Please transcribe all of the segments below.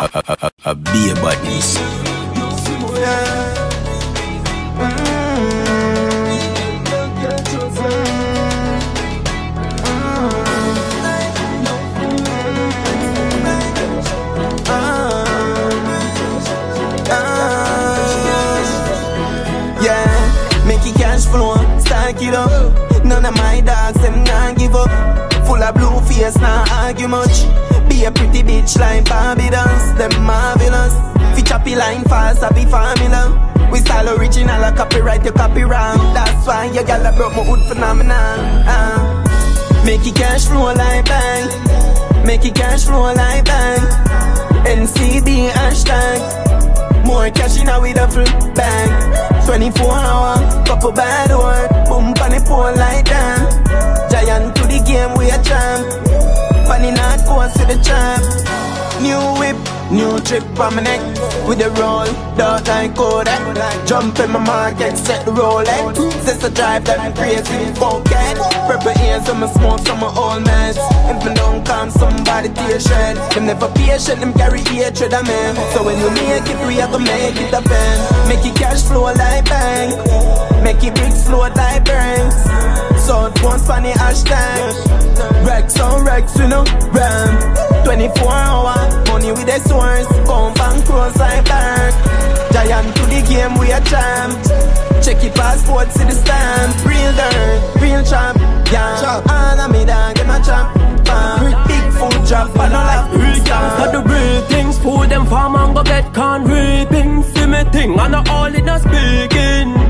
A be a badness. Make it cash flow, stack it up. None of my dogs, them not give up. Full of blue face, not argue much. Be a pretty bitch like Barbie dance. Them marvelous. Fi choppy line fast, I be formula. We style original, I copyright, you copy wrong. That's why your gal broke my hood phenomenal. Make it cash flow like bang. Make it cash flow like bang. NCD hashtag. More cash in a with a full bang. 24 hour, couple bad word. Boom pan the pole like that. Giant to the game, we a champ. Funny not course to the champ. New whip, new trip on my neck. With the roll, dark like Kodak. Jump in my market, set the Rolex. Since I drive that crazy forget. Purple ears on my smoke from my old meds. If me don't come, somebody tear shred. Them never patient, them carry hatred of me. So when you make it, we have to make it happen. Make it cash flow like bang. Make it big flow like banks. So once funny hashtag. Rex on Rex, you know, ram. 24 hour, money with the source. Come bank close like bank. Giant to the game, we a champ. Check your passport, see the stamp. Real dirt, real champ. Yeah, all of me dog, them a champ. Big food drop, I no like real gangs are the real things. Food them farm and go get can reaping. See me thing, I know all in a speaking.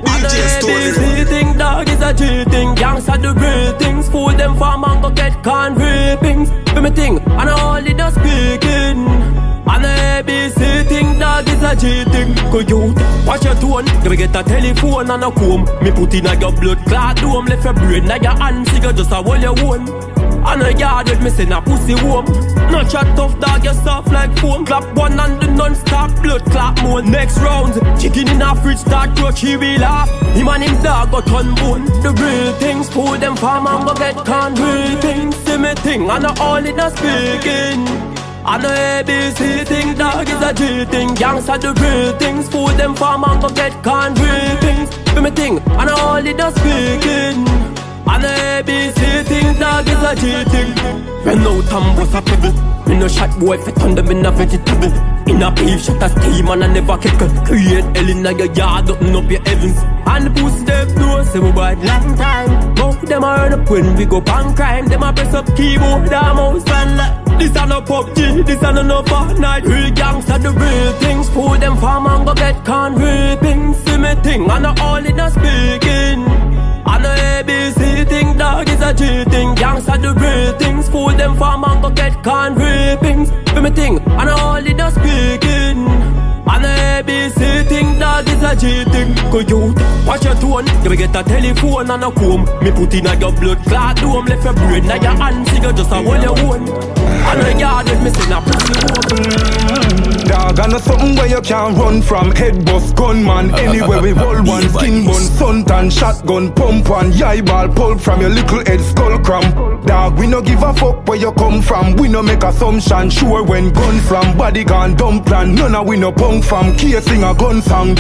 ABC thing, dog is a cheating. Gangs are the real things. Food them farm and go get can reaping. See me thing, I know all in a speaking. And the ABC thing, dog is a cheating. Go you, watch your tone. You get a telephone and a comb. Me put in a your blood clot dome. Left your brain, now your hand figure just a hold your own. And a yard with me send a pussy home. No chat tough dog, you soft like foam. Clap one and the non-stop blood clap more. Next round, chicken in a fridge start crutch, he will laugh. Him and him dog got on bone. The real things, food them farm and go get can real things. See me thing, and all in a speaking. And the ABC thing, dog is a cheating. Gangs are the real things. Food them farm and go get can real things. See me thing, and all in a speaking. And the ABC thing, dog is a cheating. When no time was a pebble. Me no shot boy fit on them in a vegetable. In a beef shot a steam and I never kickle. Create hell in your yard, open up your heavens. And the pussy them know, say we bad long time. Both them a run up when we go pan crime. Them a press up keyboard, the mouse and like. This a no PUBG, this a no Fortnite. Real gangs are the real things. Food them farm and go get can reaping. See me thing, and all in a speaking. And the ABC thing, dog is a cheating. Gangs are the real things. Fool them farm and go get can reapings. For me thing, and all in the speaking. And the ABC thing, dog is a cheating. Go you, watch your tone. You get a telephone and a comb. Me put in a your blood clot dome. Left your brain, now your hand figure just a hold your own. And the yard with me send a pussy home. Dog, I know something where you can't run from. Head bust, gunman, anywhere we roll one. Skin bun, suntan, shotgun, pump one. Yai ball, pulp from your little head, skull cramp. Dog, we no give a fuck where you come from. We no make assumption, sure when gun from. Body gun, dump plan, none of we no punk from. Casing a gun song.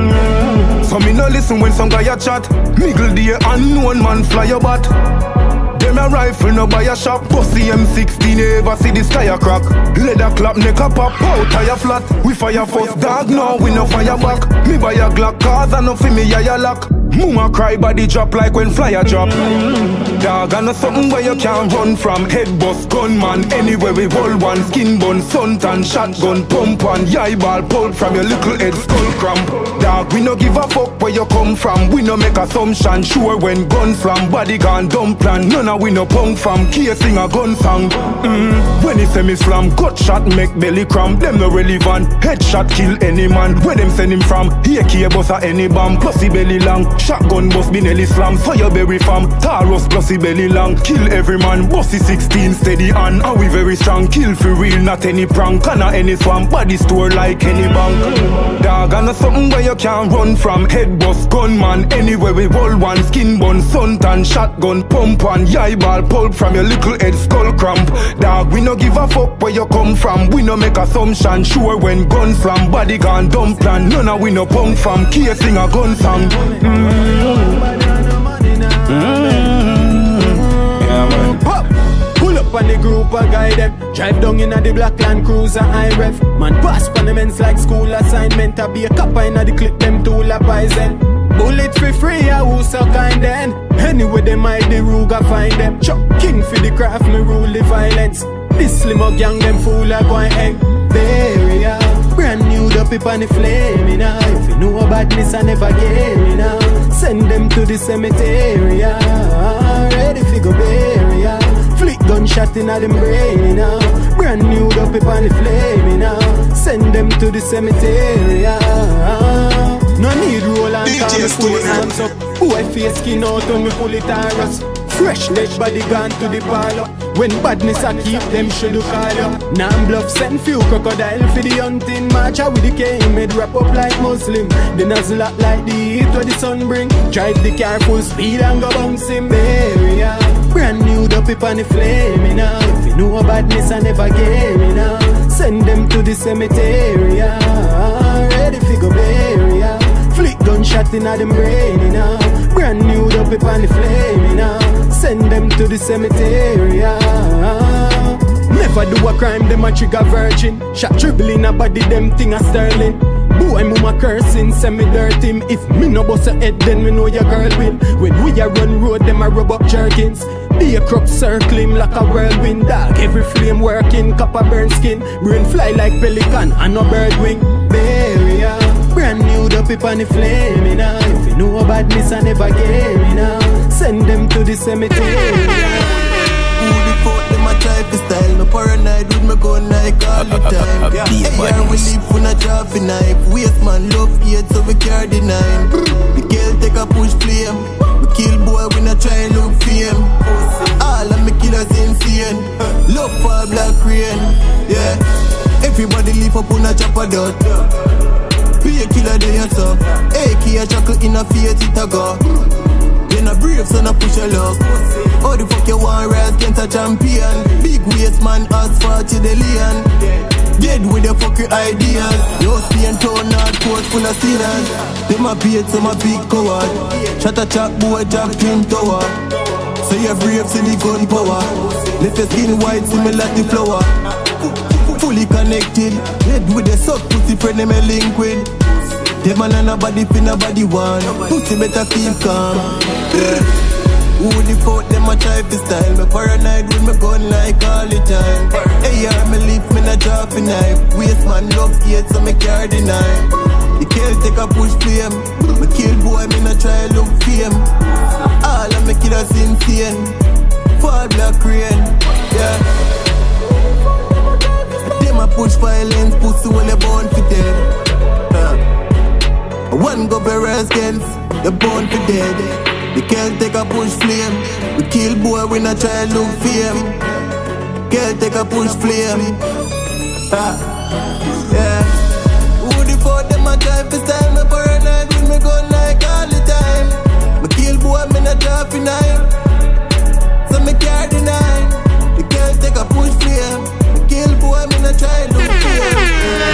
So me no listen when some guy a chat. Middle day, unknown man fly your bat. Them a rifle no buy a shop. Pussy M16 ever see the sky a crack. Leather clap neck a pop out tire flat. We fire first dog now we no fire back. Me buy a Glock cause I no fi me yaya lock. Mama cry body drop like when flyer drop. Dog I know something where you can't run from. Head bust gunman anywhere we roll one. Skin bun suntan shotgun pump one. Yai ball pulp from your little head skull cramp. Dog we no give a fuck where you come from. We no make assumption sure when gun from. Body gun dump plan none of we no punk from. Casing a gun song. When he say me slam gut shot make belly cramp. Them no relevant. Headshot kill any man. Where them send him from? Here key bust a any bomb. Pussy belly long. Shotgun bust be nearly slam. Fireberry farm. Taros plus belly long. Kill every man. Bossy 16 steady on. And we very strong. Kill for real not any prank. Canna any swamp. Body store like any bank. Dog I know something where you can't run from. Head bust gunman anywhere we roll one. Skin bun suntan shotgun pump one. Yai eyeball pulp from your little head skull cramp. Dog, we no give a fuck where you come from. We no make assumption, sure when gun slam. Body gone dumb plan, none of we no punk from. Casing a gun song. Pull up on the group, I guide them. Drive down in the black Land Cruiser, high ref. Man, pass parliaments like school assignment. I be a copper in the clip, them tool a poison. Bullet free, I who so kind then. Anyway, they might the Ruger find them. Chuck king for the craft, me rule the violence. This slim up gang, them fool like one egg. There we are, brand new up on the flame, you know. If you know badness, I never get me now. Send them to the cemetery, ready for go bury ya. Flick gunshot in them brain, you know. Brand new up on the flame, you know. Send them to the cemetery, no need roll and call me pull it hands up. Who I face skin out when we pull it arrows. Fresh leg body gone to the parlor. When badness I keep them should do call you. Nam bluff send few crocodile for the hunting. March out with the cane made wrap up like Muslim. The nozzle act like the heat where the sun bring. Drive the car full speed and go bounce him. There we are, brand new up on the flame, you know. If you know badness I never get me now. Send them to the cemetery, ready for go bury ya. Flick gunshot in them brain, you know. Brand new up on the flame, you know. Send them to the cemetery, Never do a crime, them a trigger virgin. Shot dribbling a body, them thing a sterling. Boy, mama cursing, send me dirt him. If me no bust a head, then me know your girl will. When we a run road, them a rub up jerkins. Be a crop circling like a whirlwind dog. Every flame working, copper burn skin. Brain fly like pelican and no bird wing. There we are, brand new up on the flame, you know. If you know badness, I never get me now. Send them to the cemetery. Who the fuck them a try to style? Me paranoid with me gun like all the time. Hey, yeah, we live when a drop a knife. Waste man love hate, so we carry the nine. The girl take a push flame. We kill boy, we not try look fame. All of me killers insane. Love for black rain, yeah. Everybody live up on a chopper dot. Be a killer there, so AK a chuckle in a face, it a go. Then a brave son a push a luck. How the fuck you want rise against a champion? Big waist man, asphalt to the leon. Dead with the fucking ideas. Yo, Spain town, North Coast full of sinners. Them a beat, some a big coward. Shut a chat boy, Jack Twin Tower. So you brave, see the gun power. Let your skin white, similar to flower. Fully connected, head with the soft pussy friend, them a link with. Them man and nobody fi nobody want. Pussy better keep calm. Who the fuck them a try to style? Me paranoid with me gun like all the time. Hey, yeah, me leave me not drop a knife. Waste man love hate, so me carry the knife. The kill take a push flame. Me kill boy, me not try look fame. All of me killers insane. Fall black rain, yeah. Them a push violence, pussy when they born for dead. One go barrels against, you're born for dead. The girl take a push flame. We kill boy, we not try look fame. Girl take a push flame. Yeah. Who the fuck them a try to style? Me paranoid with me gun like all the time. Me kill boy, me not drop a knife. So me carry the knife. The girl take a push flame. Me kill boy, me not try look fame.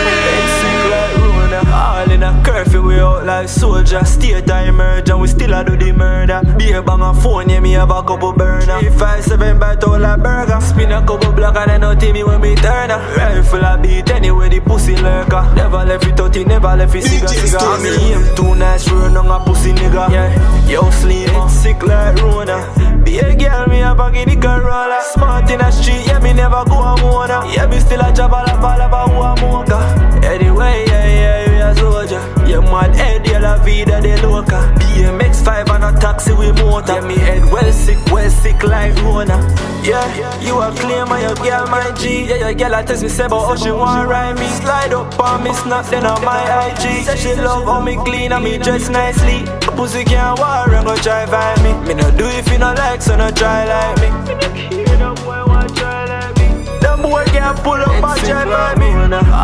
All in a curfew, we out like soldier. State I emerge and we still a do the murder. Beer bang a phone, yeah, me have a couple burner. 357 by all a burger. Spin a couple block and then no me when me turn her. Rifle a beat anyway, the pussy lurker. Never left it 30, never left it cigar. Me aim too nice, run on a pussy nigga. Yeah, yo slim, it's sick like Rona. Be a girl, me a bag in the Corolla. Smart in the street, yeah, me never go a motor. Yeah, me still a job all about who a mocha. Anyway, yeah, we a soldier. Yeah, mad head, yeah, la vida de loca. BMX 5 and a taxi with motor. Yeah, me head well sick like Rona. Yeah, you a claim on your girl, my G. Yeah, your girl a test me, say, but how she want ride me. Slide up on me, snap, then on my IG. Say she love how me clean and me dress nicely. Pussy can't war and go try find me. Me no do if you no like, so no try like me. Me no care, that boy want try like me. That boy can't pull up and try like me. All in a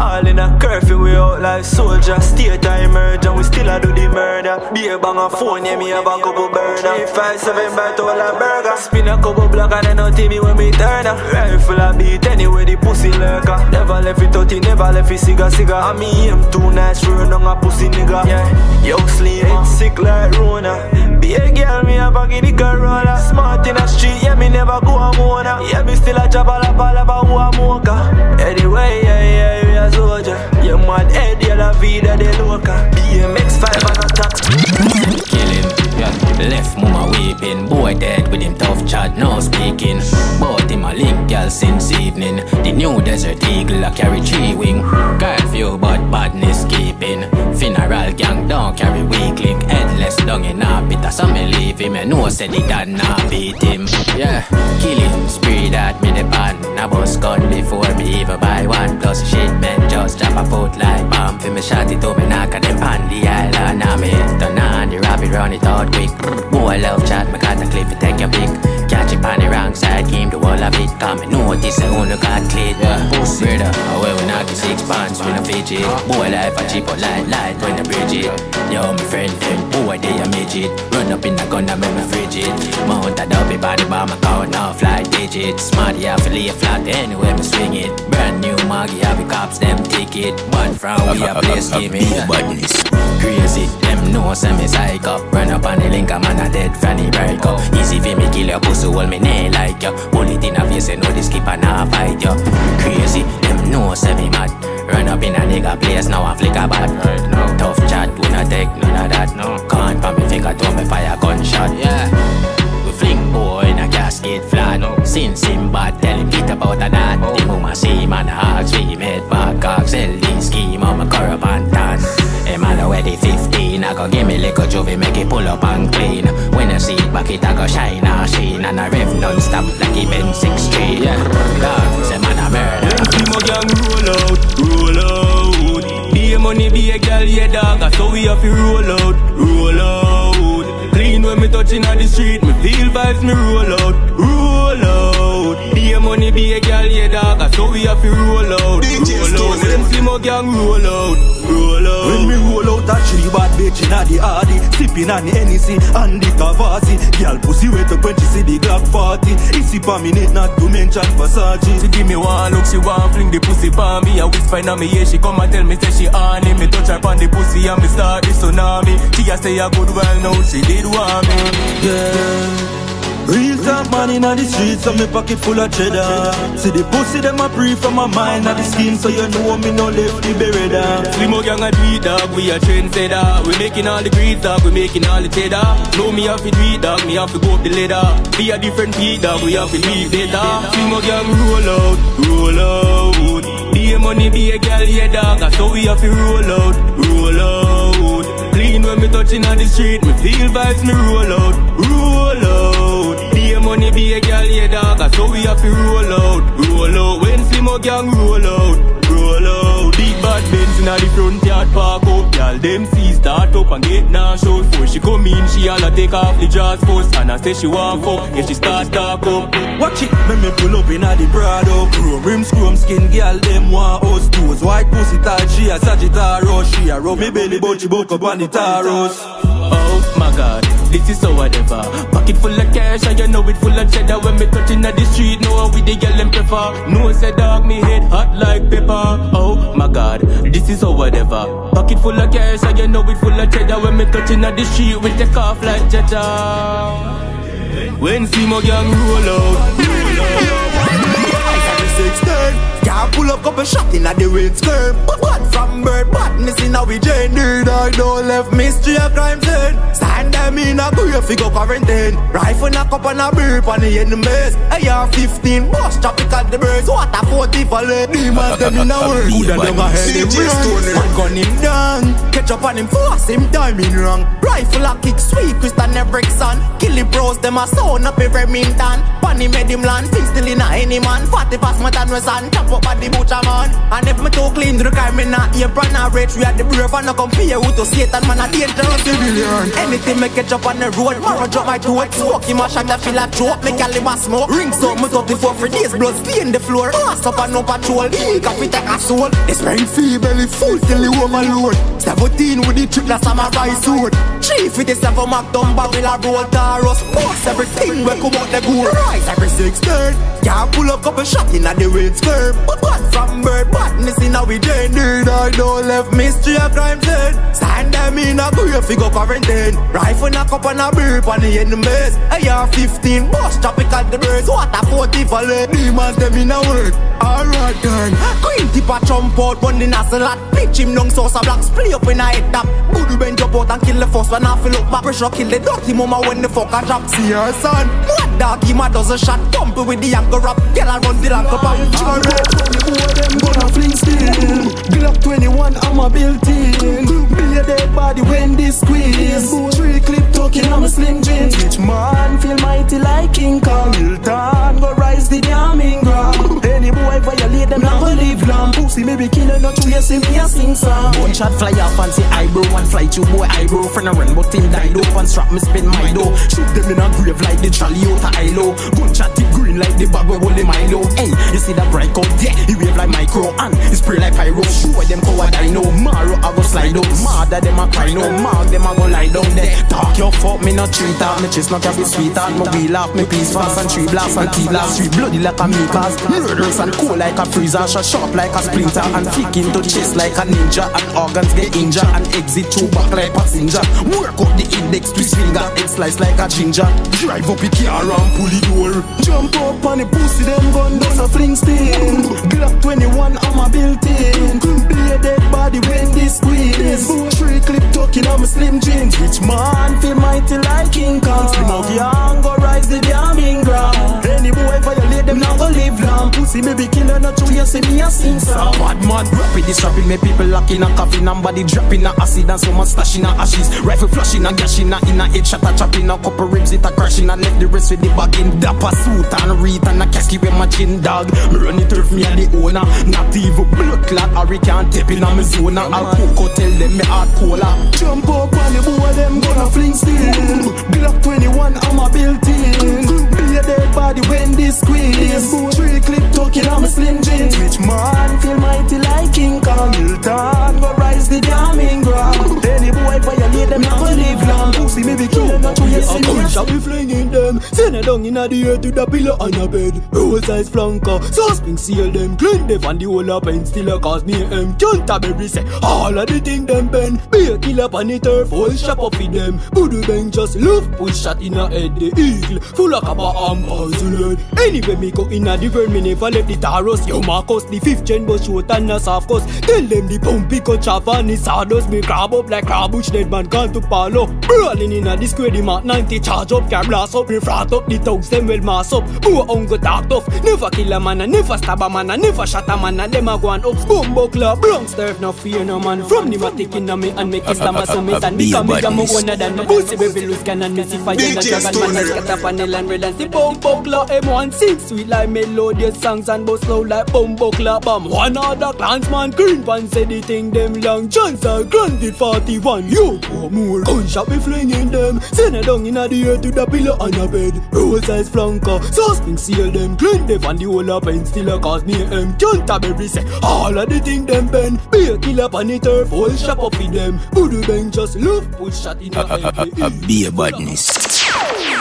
a curfew, we out like soldiers. State of emerge and we still a do the murder. Be a bang a phone, yeah, me have a couple burner. 357 by all a burger. Spin a couple block and then don't tell me when me turn up. Rifle a beat anyway the pussy lurker. Never left it 30, never left it cigar. I mean him too nice for run on a pussy nigga. Yeah, yo slim, it's sick like Rona. Be a girl, me a bag in the Corolla. Smart in the street, yeah, me never go a Mona. Yeah, me still a chop all up who a mocha. Anyway, yeah, we a soldier. You mad head, you la vida de loca. BMX 5 and a tax. Kill him, yeah. Left mama weeping. Boy dead with him tough chat, no speaking. Bought him a link, girl, since evening. The new Desert Eagle, I carry 3 wing. Curfew, but badness keeping. Funeral gang, don't carry weak link. Headless down in a bit of some leave him. I know said he done not beat him. Yeah, kill him, spree that me the pan. I bust gun before me even buy one. Plus shit man just drop a foot like bomb. For me shot it to me knock and them pan the island. Now me turn on the rabbit run it out quick. Boy love chat, me got a clip to take your pick. Catch it on the wrong side, game the wall of it. Come and notice I only got clean. Yeah, brother, well we knock the 6 pounds when I fidget. Boy life a cheap or light when I bridge it. Yo my friend them, boy they a midget. Run up in the gun and make me frigid. Mount a dopey body by my count now fly digits. Smarty have to lay flat anyway me swing it. Brand new Maggie have the cops them ticket. But from we a place give me badness. Crazy, them know semi psycho. Run up on the link, I'm on a dead fanny break up. Easy for me kill your pussy, hold me nail like you. Pull it in a face, you know this keep and a fight you. Crazy, them know semi mad. Run up in a nigga place, now I flick a bat. Right now, tough chat, we not take none of that. No, can't put me finger to me fire gunshot. Yeah, we fling boy in a casket flat. Since him bad, tell him get about that. The mama see man hogs, we made back cock. Sell this scheme on my caravan tan. Hey man, already 15, I go give me liquor juvie, make it pull up and clean. When I see it back it, I go shine a sheen. And I rev non-stop like it been 6 Street. Yeah, dog, say man a murder. When see my gang roll out. Be a money, be a girl, yeah dog. So we have to roll out. Clean when me touching on the street, me feel vibes, me roll out. Be a money, be a girl, yeah dog. So we have to roll out. When see my gang roll out. When me roll out a 3 bad bitch inna the hardy, sipping on the Hennessy and the Cavazzi. Girl pussy wet up when she see the Glock 40. Easy per minute, not to mention Versace. She give me one look, she want fling the pussy pa me. I whisper in me ear, she come and tell me say she on it. Me touch her on the pussy and me start the tsunami. She a say a good while now, she did want me. Yeah. Real top man inna the streets, so me pocket full of cheddar. See the pussy them a pre from my mind at the skin, so you know me no left the bereda. Slim gang a tweet dog, we a trendsetter. We making all the grease dog, we making all the cheddar. Know me have to tweet dog, me have to go up the ladder. Be a different beat dog, we have to leave later. Slim gang roll out. Be a money, be a girl, yeah dog. So we have to roll out. Clean when me touching on the street, me feel vibes, me roll out. Be a money, be a girl, yeah dog. So we have to roll out. When Slim gang roll out. Big bad Benz inna the front yard park up. Y'all them see start up and get now show. Before she come in, she all a take off the jaws first. And I say she want fuck, yeah she start talk up. Watch it, me pull up inna the Prado. Chrome rim, scrum skin, girl them want us toes. White pussy tight, she a Sagittarius. She a rub me belly, but she buck up on the taros. Oh my god, this is so whatever. Pocket full of cash and you know it full of cheddar. When me touching at the street, know how we the girl them prefer. No say dog, me head hot like pepper. Oh my god, this is so whatever. Pocket full of cash and you know it full of cheddar. When me touching at the street, we take off like Jetta. When see my gang roll out. Can't pull up couple shot in the red skirt. Bad from bird, badness in our gender. I don't left mystery a crime scene. Stand them in a grave, figure quarantine. Rifle knock up on a burp on the enemies. AR-15, bus traffic at the birds. What a 40 for late. Demons them in a world. Good and young ahead him run. One gun him down. Catch up on him, force him timing wrong. Rifle a kick, sweet Christian Erickson. Kill the bros, them a sound up every Remington. Panny made him land, things still in a any man. 40 past my time was and chop up at the butcher man. And if me too clean to the crime, me not apron or rate. We are the brave and no compare who to Satan, man a dangerous civilian. Anything me catch up on the road, marrow drop my throat. Smoke him a shot, I feel like choke, me caliber smoke. Rings up, me 34 for days, blood stain the floor. Pass up and no patrol, he coffee take a soul. It's brain free, belly full till the overload. 17 with the trip, that's samurai sword. 357 Mac down barrel a roll Taurus. Boss everything we come out the goal. Rise every 6'3". Can't pull up couple shot in the red skirt. But from bird, badness in our gender. I don't left mystery of crime scene. Stand them in a grave, figure quarantine. Rifle knock up on a burp on the enemies. AR-15, boss tropical the birds. What a 40 for the demons, them in a work. Alright then. Green tip a jump out, one in a salad. Pitch him down, sauce a black, split up in a head tap. Good Ben jump out and kill the first one. I feel up back, pressure kill the dirty mama when the fuck a drop. See her son, what dog, him a dozen shot. Pump with the anchor rap, girl a run the lamp up. Alright, them gonna fling still. Glock 21, I'm a built-in. Be a dead body when they squeeze. 3 clip talking, I'm a slim jeans. Rich man feel mighty like King Kong. Hilton go rise the damning ground. Any boy violate them, not go live long. Pussy maybe killer, not to hear me a sing song. One shot fly off and say eyebrow, one fly to boy eyebrow. Friend a run but him died up and strap me spin my dough. Shoot them in a grave like the trolley out of Ilo. Gunshot tip green like the bag where hold the Milo. Hey, you see that bright out there? He wave like micro and he spray like pyro. Show them coward I know. Maro I go slide up. Mother them a cry no. Mark them a go lie down there. Talk your fuck me not treat out. Me chest not can be sweet out. Me wheel off me peace fast and 3 blast and T blast. 3 bloody like a Mikas. Murderous and cool like a freezer. Shot sharp like a splinter and flick into chest like a ninja. And organs get injured and exit through back like passenger. Work up the index twist finger. Egg slice like a ginger. Drive up the car and pull the door. Jump up on the pussy them gun down a fling stain. Glock 21 I'm a built-in. Be a dead body when they squeeze. 3 clip talking I'm a slim jeans. Rich man feel mighty like King Kong. Slim out young go rise the damning ground. Any boy violate them now go live long. Pussy maybe killer not to hear say me a sing song. Bad man rapid this rapping make people lock in a coffin and body dropping a acid and so much stash in a ashes. Rifle flashing a gash in a head shot a chopping a couple ribs it a crashing and left the rest with the bag in dapper suit and reet and a casket with my chin dog. Me run it turf me a the owner. Not even blood clot or we can't tap in a me zone. I'll cook tell them me hard cola. Jump up on the boy them gonna fling still. Glock 21 I'm a built-in. Be a dead body when they squeeze. 3 clip talking I'm a slim jeans. Rich man feel mighty like King Kong. Hilton go rise the damning ground. Any boy violate them not go live long. Pussy maybe kill not to hear me a shall be flinging them. Send it down in the air to the pillow on a bed. Roll size flanker. So spring seal them. Clean them and the whole of pen still a cause me can't have every say. All of the thing them bend. Be a killer on the turf. Whole shop up with them. Voodoo bang just love. Push shot in a head. The eagle. Full of cover arm. Puzzled. Anyway me go in a the world. Me never left the Taurus. Yo Marcus the 5th gen but short and a soft course. Tell them the pumpy cut chaff and the sawdust. Me grab up like crab bush. Dead man gone to Palo. Brawling in a the square. The Mark 90 charge up. Can blast up. Me flat up. The thugs them well mass up. Who uncle talk tough. Never kill a man. And never stab a man. And never shot a man. And them a go and up. Bumbo club. Bronx turf. No fear no man. From the matic in a me and make his stomach summit. And become me jam one than the pussy baby loose can and missy fire. And dragon man. And scatter panel and red and see bumbo club. M1 sing sweet like melodious songs and boss slow like bumbo club. One other clansman. Green pan said the thing them long. Chance are granted 41. You poor more. Gunshot be flinging them. Send it down in the air to the pillow on a bed. Roll size flanker. So spring seal them. Clean them and the whole of pen still a cause me can't have every say. All of the thing them bend. Be a killer on the turf. Whole shop up with them. Voodoo bang just love push shot in a head. Be a badness.